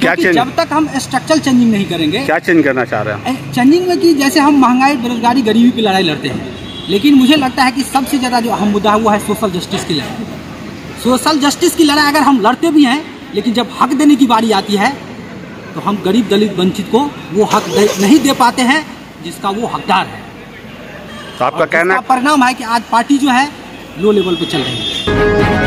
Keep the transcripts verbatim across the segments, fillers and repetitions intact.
क्या चेंज? जब तक हम स्ट्रक्चरल चेंजिंग नहीं करेंगे। क्या चेंज करना चाह रहे हैं? चेंजिंग में कि जैसे हम महंगाई, बेरोजगारी, गरीबी की लड़ाई लड़ते हैं, लेकिन मुझे लगता है कि सबसे ज़्यादा जो अहम मुद्दा हुआ है सोशल जस्टिस की लड़ाई। सोशल जस्टिस की लड़ाई अगर हम लड़ते भी हैं, लेकिन जब हक देने की बारी आती है तो हम गरीब, दलित, वंचित को वो हक नहीं दे पाते हैं जिसका वो हकदार है। तो आपका कहना परिणाम है कि आज पार्टी जो है लो लेवल पे चल रही है।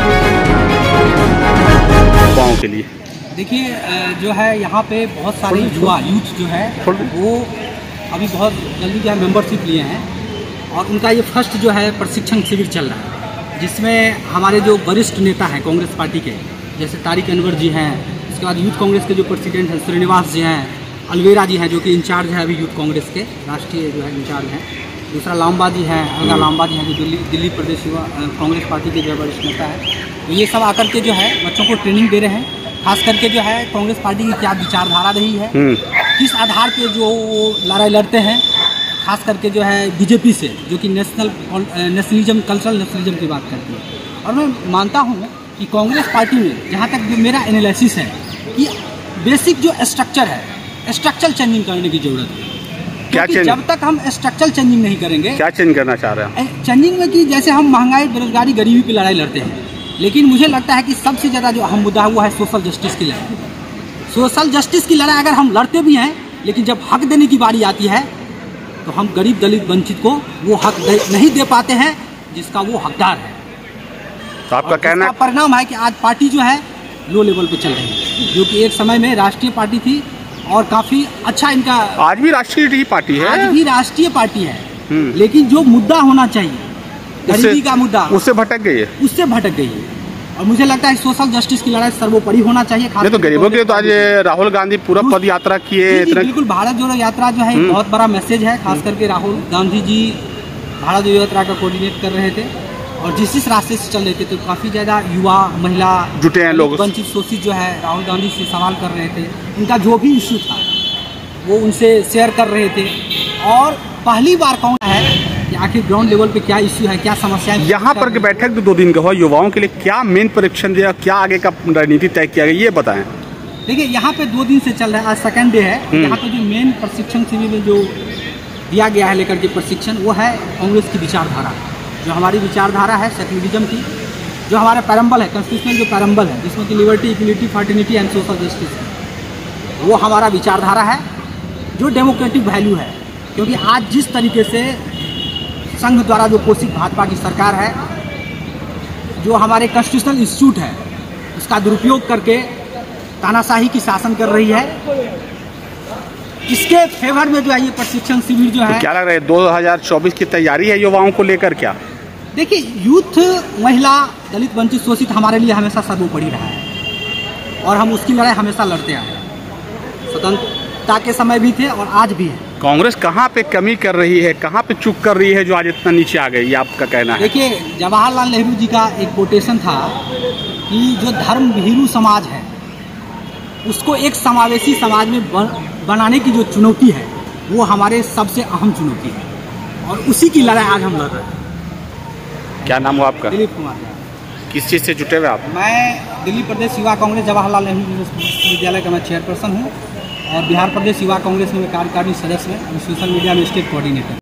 युवाओं के लिए देखिए, जो है यहाँ पे बहुत सारे युवा यूथ जो है वो अभी बहुत जल्दी जो है मेंबरशिप लिए हैं और उनका ये फर्स्ट जो है प्रशिक्षण शिविर चल रहा है, जिसमें हमारे जो वरिष्ठ नेता हैं कांग्रेस पार्टी के, जैसे तारिक अनवर जी हैं, उसके बाद यूथ कांग्रेस के जो प्रेसिडेंट हैं श्रीनिवास जी हैं, अलवेरा जी हैं जो कि इंचार्ज है अभी यूथ कांग्रेस के राष्ट्रीय जो है इंचार्ज हैं, दूसरा लांबा जी हैं, अलगा लांबा जी हैं जो दिल्ली दिल्ली प्रदेश युवा कांग्रेस पार्टी के जो वरिष्ठ नेता है। तो ये सब आकर के जो है बच्चों को ट्रेनिंग दे रहे हैं, खास करके जो है कांग्रेस पार्टी की क्या विचारधारा रही है, किस आधार पे जो वो लड़ाई लड़ते हैं, खास करके जो है बीजेपी से, जो कि नेशनल नेशनलिज्म, कल्चरल नेशनलिज्म की बात करती है। और मैं मानता हूँ कि कांग्रेस पार्टी में जहाँ तक जो मेरा एनालिसिस है कि बेसिक जो स्ट्रक्चर है, स्ट्रक्चरल चेंजिंग करने की जरूरत है। क्या चेंज? जब तक हम स्ट्रक्चरल चेंजिंग नहीं करेंगे। क्या चेंज करना चाह रहे हैं? चेंजिंग में कि जैसे हम महंगाई, बेरोजगारी, गरीबी की लड़ाई लड़ते हैं, लेकिन मुझे लगता है कि सबसे ज़्यादा जो अहम मुद्दा हुआ है सोशल जस्टिस की लड़ाई। सोशल जस्टिस की लड़ाई अगर हम लड़ते भी हैं, लेकिन जब हक देने की बारी आती है तो हम गरीब, दलित, वंचित को वो हक नहीं दे पाते हैं जिसका वो हकदार है। तो आपका कहना परिणाम है कि आज पार्टी जो है लो लेवल पे चल रही है, जो कि एक समय में राष्ट्रीय पार्टी थी और काफी अच्छा इनका। आज भी राष्ट्रीय पार्टी है, आज भी राष्ट्रीय पार्टी है, लेकिन जो मुद्दा होना चाहिए गरीबी का मुद्दा, उससे भटक गई है उससे भटक गई है। और मुझे लगता है सोशल जस्टिस की लड़ाई सर्वोपरि होना चाहिए। नहीं तो गरीबों के लिए तो आज राहुल गांधी पूरा पद यात्रा किए। बिल्कुल, भारत जोड़ो यात्रा जो है बहुत बड़ा मैसेज है, खास करके राहुल गांधी जी भारत जोड़ो यात्रा का कोऑर्डिनेट कर रहे थे और जिस जिस रास्ते से चल रहे थे तो काफ़ी ज़्यादा युवा, महिला जुटे हैं लोग, वंचित, शोषित जो है राहुल गांधी से सवाल कर रहे थे। उनका जो भी इश्यू था वो उनसे शेयर कर रहे थे और पहली बार कौन है कि आखिर ग्राउंड लेवल पे क्या इश्यू है, क्या समस्या है। यहाँ पर बैठक तो दो दिन का हुआ, युवाओं के लिए क्या मेन परीक्षण दिया, क्या आगे का रणनीति तय किया गया, ये बताएं। देखिए, यहाँ पे दो दिन से चल रहा है, आज सेकेंड डे है। यहाँ पे जो मेन प्रशिक्षण शिविर में जो दिया गया है लेकर के प्रशिक्षण, वो है कांग्रेस की विचारधारा। जो हमारी विचारधारा है सेक्युलरिज्म की, जो हमारा पैरम्बल है, कॉन्स्टिट्यूशनल जो पैरम्बल है, जिसमें कि liberty, equality, fraternity and social justice है, वो हमारा विचारधारा है, जो डेमोक्रेटिक वैल्यू है। क्योंकि आज जिस तरीके से संघ द्वारा जो पोषित भाजपा की सरकार है, जो हमारे कॉन्स्टिट्यूशनल इंस्टीट्यूट है, उसका दुरुपयोग करके तानाशाही की शासन कर रही है, इसके फेवर में जो है ये प्रशिक्षण शिविर जो है। तो क्या लग रहा है दो हज़ार चौबीस की तैयारी है युवाओं को लेकर? क्या देखिए, यूथ, महिला, दलित, वंचित, शोषित हमारे लिए हमेशा सर्वोपरि रहा है और हम उसकी लड़ाई हमेशा लड़ते आए हैं। स्वतंत्रता के समय भी थे और आज भी है। कांग्रेस कहाँ पे कमी कर रही है, कहाँ पे चूक कर रही है जो आज इतना नीचे आ गई, ये आपका कहना है? देखिए, जवाहरलाल नेहरू जी का एक कोटेशन था कि जो धर्म भीरू समाज है उसको एक समावेशी समाज में बनाने की जो चुनौती है वो हमारे सबसे अहम चुनौती है और उसी की लड़ाई आज हम लड़ रहे हैं। क्या नाम हो आपका? दिलीप कुमार। किस चीज़ से जुटे हुए आप? मैं दिल्ली प्रदेश युवा कांग्रेस जवाहरलाल नेहरू विश्वविद्यालय का मैं चेयरपर्सन हूँ और बिहार प्रदेश युवा कांग्रेस में कार्यकारिणी सदस्य हैं, सोशल मीडिया में स्टेट कोऑर्डिनेटर।